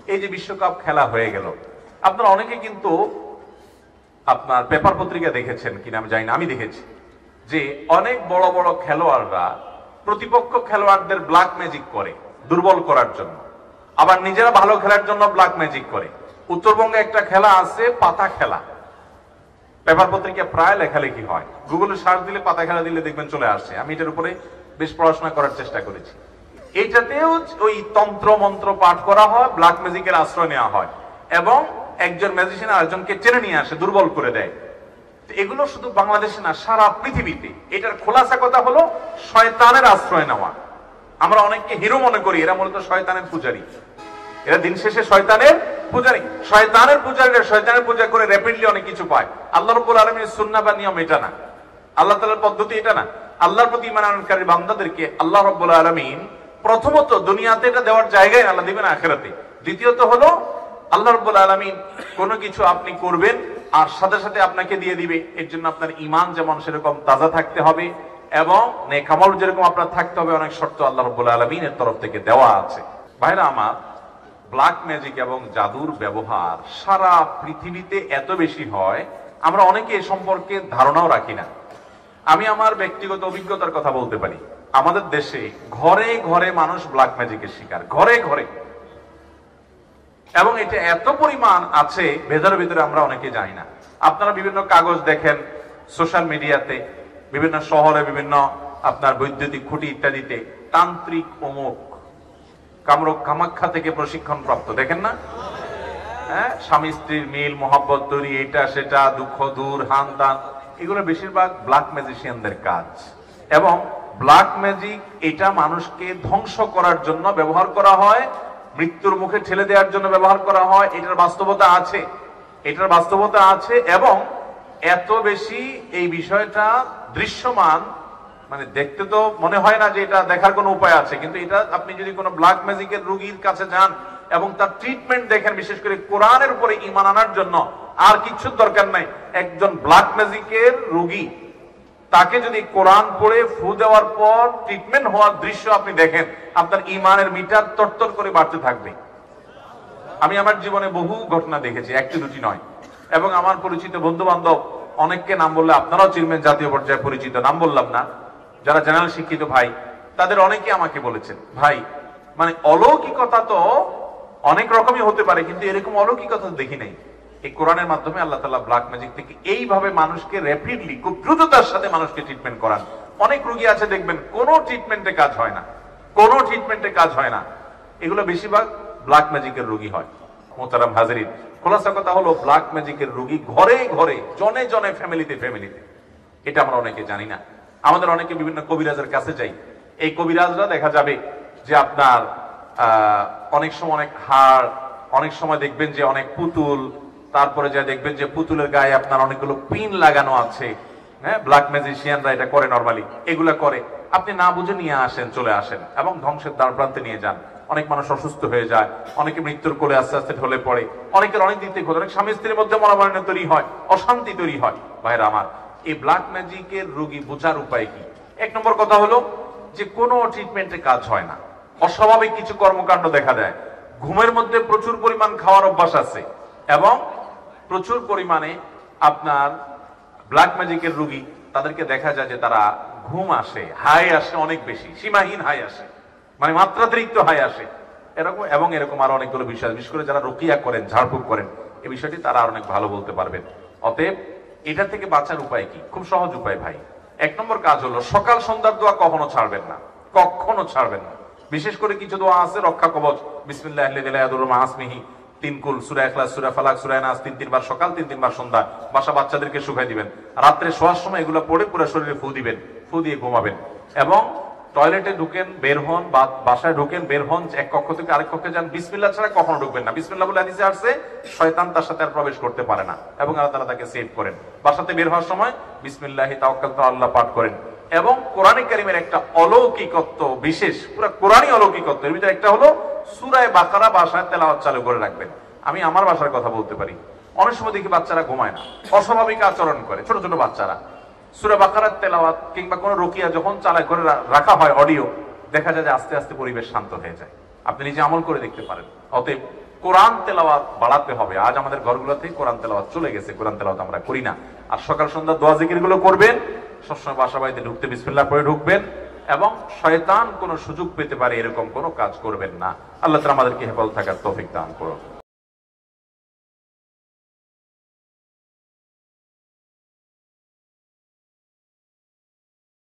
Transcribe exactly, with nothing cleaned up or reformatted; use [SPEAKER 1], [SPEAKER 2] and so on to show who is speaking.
[SPEAKER 1] এই যে বিশ্বকাপ খেলা হয়ে গেল, আপনারা অনেকে কিন্তু আপনার পেপার পত্রিকা দেখেছেন কিনা আমি জানি না, আমি দেখেছি যে অনেক বড় বড় খেলোয়াড়রা প্রতিপক্ষ খেলোয়াড়দের ব্ল্যাক ম্যাজিক করে দুর্বল করার জন্য, আবার নিজেরা ভালো খেলার জন্য ব্ল্যাক ম্যাজিক করে। উত্তরবঙ্গে একটা খেলা আছে পাতা খেলা, পেপার পত্রিকা প্রায় লেখালেখি হয়, গুগলে সার্চ দিলে পাতা খেলা দিলে দেখবেন চলে আসছে। আমি এটার উপরে বেশ পড়াশোনা করার চেষ্টা করেছি। এইটাতেও ওই তন্ত্র মন্ত্র পাঠ করা হয়, ব্ল্যাক ম্যাজিকের আশ্রয় নেওয়া হয় এবং একজন ম্যাজিশিয়ান আরেকজনকে টেনে নিয়ে আসে, দুর্বল করে দেয়। এগুলো শুধু বাংলাদেশে না, সারা পৃথিবীতে। এটার খোলাসা কথা হলো শয়তানের আশ্রয় নেওয়া। আমরা অনেককে হিরো মনে করি, এরা মূলত শয়তানের পূজারী, এরা দিন শেষে শয়তানের পূজারী। শয়তানের পূজারীরা শয়তানের পূজা করে র্যাপিডলি অনেক কিছু পায়। আল্লাহ রাব্বুল আলামিনের সুন্নাহ বা নিয়ম এটা না, আল্লাহ তাআলার পদ্ধতি এটা না। আল্লাহর প্রতি ঈমান আনয়নকারী বান্দাদেরকে আল্লাহ রাব্বুল আলামিন প্রথমত দুনিয়াতে এটা দেওয়ার জায়গায় আল্লাহ দিবেন আখিরাতে। দ্বিতীয়ত হলো আল্লাহ রাব্বুল আলামিন কোনো কিছু আপনি করবেন আর সাথে সাথে আপনাকে দিয়ে দিবে। এর জন্য আপনার ঈমান যেমন সেরকম তাজা থাকতে হবে এবং নেক আমল যেরকম আপনার থাকতে হবে, অনেক শর্ত আল্লাহ রাব্বুল আলামিনের তরফ থেকে দেওয়া আছে। ভাইরা আমার, ব্ল্যাক ম্যাজিক এবং জাদুর ব্যবহার সারা পৃথিবীতে এত বেশি হয়, আমরা অনেকে এ সম্পর্কে ধারণাও রাখি না। আমি আমার ব্যক্তিগত অভিজ্ঞতার কথা বলতে পারি। আমাদের দেশে ঘরে ঘরে মানুষ ব্ল্যাক ম্যাজিকের শিকার, ঘরে ঘরে, এবং এটা এত পরিমাণ আছে ভেতরে ভেতরে আমরা অনেকে জানি না। আপনারা বিভিন্ন কাগজ দেখেন সোশ্যাল মিডিয়াতে, বিভিন্ন শহরে বিভিন্ন আপনার বৈদ্যুতিক খুঁটি ইত্যাদিতে তান্ত্রিক অমুক কামরূপ কামাখ্যা থেকে প্রশিক্ষণ প্রাপ্ত, দেখেন না? হ্যাঁ, স্বামী স্ত্রীর মিল মহব্বত তৈরি, এটা সেটা, দুঃখ দূর, হান তান, এগুলো বেশিরভাগ ব্ল্যাক ম্যাজিশিয়ানদের কাজ। এবং ব্ল্যাক ম্যাজিক এটা মানুষকে ধ্বংস করার জন্য ব্যবহার করা হয়, মৃত্যুর মুখে ঠেলে দেওয়ার জন্য ব্যবহার করা হয়। এটার বাস্তবতা আছে, এটার বাস্তবতা আছে এবং এত বেশি এই বিষয়টা দৃশ্যমান, মানে দেখতে তো মনে হয় না যে এটা দেখার কোনো উপায় আছে, কিন্তু এটা আপনি যদি কোনো ব্ল্যাক ম্যাজিকের রোগীর কাছে যান এবং তার ট্রিটমেন্ট দেখেন, বিশেষ করে কোরআনের উপরে ঈমান আনার জন্য, আর কিছুর দরকার নাই। একজন ব্ল্যাক ম্যাজিকের রোগী, তাকে যদি কোরআন পড়ে ফু দেওয়ার পর ট্রিটমেন্ট হওয়ার দৃশ্য আপনি দেখেন, আপনার ঈমানের মিটার তরতর করে বাড়তে থাকবে। আমি আমার জীবনে বহু ঘটনা দেখেছি, একটি দুটি নয়। এবং আমার পরিচিত বন্ধু বান্ধব অনেককে নাম বললে আপনারাও চিনবেন, জাতীয় পর্যায়ে পরিচিত, নাম বললাম না, যারা জেনারেল শিক্ষিত ভাই, তাদের অনেকে আমাকে বলেছেন, ভাই মানে অলৌকিকতা তো অনেক রকমই হতে পারে, কিন্তু এরকম অলৌকিকতা দেখি নাই। এই কোরআনের মাধ্যমে আল্লাহ তাআলা ব্ল্যাক ম্যাজিক থেকে এইভাবে মানুষকে র্যাপিডলি, খুব দ্রুততার সাথে মানুষকে ট্রিটমেন্ট করান। অনেক রোগী আছে দেখবেন কোনো ট্রিটমেন্টে কাজ হয় না, কোনো ট্রিটমেন্টে কাজ হয় না। এগুলো বেশিরভাগ ব্ল্যাক ম্যাজিকের রোগী হয়। মোহতারাম হাজিরিন, খোলাসা কথা হলো ব্ল্যাক ম্যাজিকের রোগী ঘরে ঘরে, জনে জনে, ফ্যামিলিতে ফ্যামিলিতে। এটা আমরা অনেকে জানি না। আমাদের অনেকে বিভিন্ন কবিরাজের কাছে যাই, এই কবিরাজরা দেখা যাবে যে আপনার আহ অনেক সময় অনেক হাড়, অনেক সময় দেখবেন যে অনেক পুতুল, তারপরে যা দেখবেন যে পুতুলের গায়ে আপনার অনেকগুলো পিন লাগানো আছে। হ্যাঁ, ব্ল্যাক ম্যাজিশিয়ানরা এটা করে নরমালি, এগুলা করে। আপনি না বুঝে নিয়ে আসেন, চলে আসেন এবং ধ্বংসের দ্বার প্রান্তে নিয়ে যান। অনেক মানুষ অসুস্থ হয়ে যায়, অনেকে মৃত্যুর কোলে আস্তে আস্তে ঢলে পড়ে, অনেকের অনেক দিক থেকে অনেক স্বামী স্ত্রীর মধ্যে মনোমালিন্য তৈরি হয়, অশান্তি তৈরি হয়। ভাইরা আমার, এই ব্ল্যাক ম্যাজিকের রোগী বোঝার উপায় কি? এক নম্বর কথা হলো যে কোনো ট্রিটমেন্টে কাজ হয় না, অস্বাভাবিক কিছু কর্মকাণ্ড দেখা দেয়। ঘুমের মধ্যে প্রচুর পরিমাণ খাওয়ার অভ্যাস আছে এবং প্রচুর পরিমাণে আপনার ব্ল্যাক ম্যাজিকের রোগী, তাদেরকে দেখা যায় যে তারা ঘুম আসে, হাই আসে অনেক বেশি, সীমাহীন হাই আসে, মানে মাত্রাতিরিক্ত হাই আসে এরকম। এবং এরকম আরো অনেকগুলো বিষয়, বিশেষ করে যারা রুকিয়া করেন, ঝাড়ফুঁক করেন, এই বিষয়টি তারা আর অনেক ভালো বলতে পারবেন। অতএব এটা থেকে বাঁচার উপায় কি? খুব সহজ উপায় ভাই। এক নম্বর কাজ হলো সকাল সন্ধ্যার দোয়া কখনো ছাড়বেন না, কখনো ছাড়বেন না। বিশেষ করে কিছু দোয়া আছে, রক্ষা কবচ, বিসমিল্লাহ মাহাসমিহি, তিন কুল, সূরা ইখলাস, সূরা ফালাক, সূরা নাস, তিন তিনবার সকাল, তিন তিনবার সন্ধ্যা, বাসা বাচ্চাদেরকে শুকাই দিবেন। রাত্রে শোয়ার সময় এগুলো পড়ে পুরো শরীরে ফু দিবেন, ফু দিয়ে ঘুমাবেন। এবং টয়লেটে ঢুকেন, বের হন, বা বাসায় ঢুকেন, বের হন, এক কক্ষ থেকে আরেক কক্ষে যান, বিসমিল্লাহ ছাড়া কখনো ঢুকবেন না। বিসমিল্লাহ বলে হাদিসে আসছে শয়তান তার সাথে আর প্রবেশ করতে পারে না, এবং আল্লাহ তাআলা তাকে সেভ করেন। বাসাতে বের হওয়ার সময় বিসমিল্লাহি তাওয়াক্কালতু আল্লাহ পাঠ করেন। এবং কোরআনে কারীমের একটা অলৌকিকত্ব, বিশেষ পুরো কোরআনই অলৌকিকত্ব, এর ভিতরে একটা হলো সূরা বাকারা বাসায় তেলাওয়াত চালু করে রাখবেন। আমি আমার বাসার কথা বলতে পারি, অনেক সময় দেখি বাচ্চারা ঘুমায় না, অস্বাভাবিক আচরণ করে, ছোট ছোট বাচ্চারা। সূরা বাকারার তেলাওয়াত কিংবা কোনো রুকিয়া যখন চালায় করে রাখা হয় অডিও, দেখা যায় যে আস্তে আস্তে পরিবেশ শান্ত হয়ে যায়। আপনি নিজে আমল করে দেখতে পারেন। অতএব কোরআন তেলাওয়াত বাড়াতে হবে। আজ আমাদের ঘরগুলোতে কোরআন তেলাওয়াত চলে গেছে, কোরআন তেলাওয়াত আমরা করি না। আর সকাল সন্ধ্যা দোয়া জিকির গুলো করবেন, সবসময় বাসা বাড়িতে ঢুকতে বিসমিল্লাহ পড়ে ঢুকবেন, এবং শয়তান কোনো সুযোগ পেতে পারে এরকম কোনো কাজ করবেন না। আল্লাহ তাআলা আমাদেরকে হেফাজত থাকার তৌফিক দান করুন।